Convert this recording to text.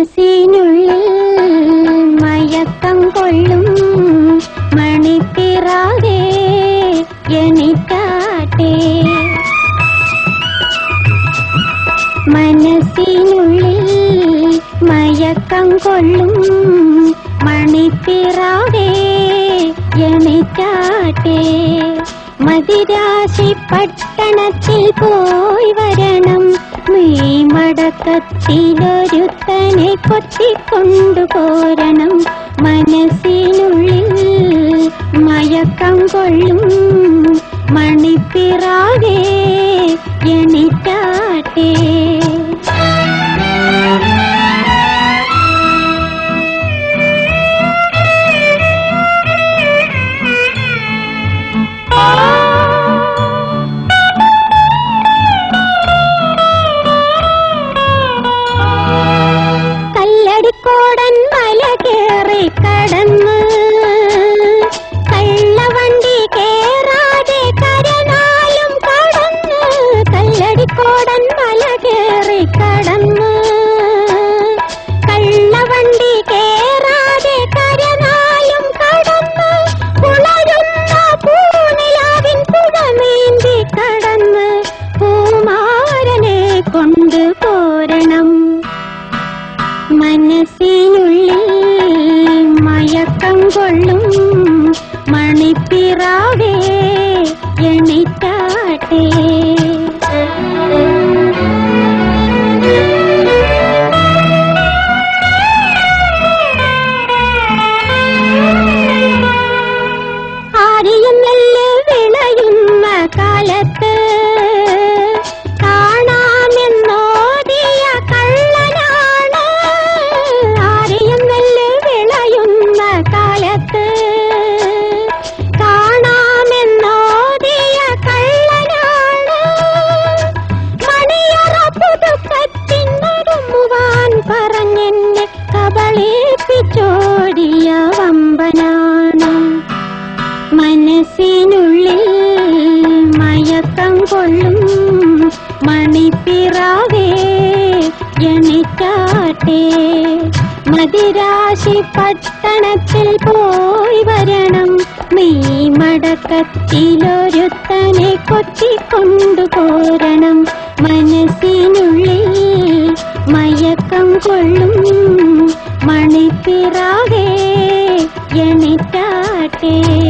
മനസ്സിനുള്ളിൽ മയക്കം കൊള്ളും മണിപ്പിറാകെ എണിക്കാട്ടെ. മനസ്സിനുള്ളിൽ മയക്കം കൊള്ളും മണിപ്പിറാകെ എണിക്കാട്ടെ. മദിരാശി പട്ടണത്തിൽ പോയി വരണം, മടക്കത്തിലൊരുത്തനെ കൊത്തിക്കൊണ്ടുപോരണം. മനസ്സിനുള്ളിൽ മയക്കം കൊള്ളും മണിപ്പിറാകെ എണിറ്റാട്ടെ. കല്ലടിക്കോടൻ മല കേറി കടന്ന് കള്ളവണ്ടി കേറാതെ കരനാലും കടന്ന്. കല്ലടിക്കോടൻ മല കേറി കടന്ന് കള്ളവണ്ടി കേറാതെ കരനാലും കടന്ന്. കുളരുന്ന പൂനിലാവിൻ പുഴമേന്തി കടന്ന് പൂമാരനെ കൊണ്ടുപോരണം. മനസ്സിനുള്ളിൽ മയക്കം കൊള്ളും മണിപ്പിറാകെ എണിറ്റാട്ടെ. ആരെയും നെല്ല് വിളയുന്ന കാലത്ത് കാണാമെന്നോടിയ കള്ളനാണ്. ആരെയും നെല്ല് വിളയുന്ന കാലത്ത് കാണാമെന്നോടിയ കള്ളനാണ്. മണിയറ പുതുക്കത്തിനൊരുമുവാൻ പറഞ്ഞെന്നെ കബളിപ്പിച്ചോടിയ വമ്പനാണ്. മനസ്സിനുള്ളിൽ മയക്കം കൊള്ളും മണിപ്പിറാകെ എണിറ്റാട്ടെ. മദിരാശി പട്ടണത്തിൽ പോയി വരണം, മടക്കത്തിലൊരുത്തനെ കൊത്തിക്കൊണ്ടുപോരണം. മനസ്സിനുള്ളിൽ മയക്കം കൊള്ളും മണിപ്പിറാകെ എണിറ്റാട്ടെ.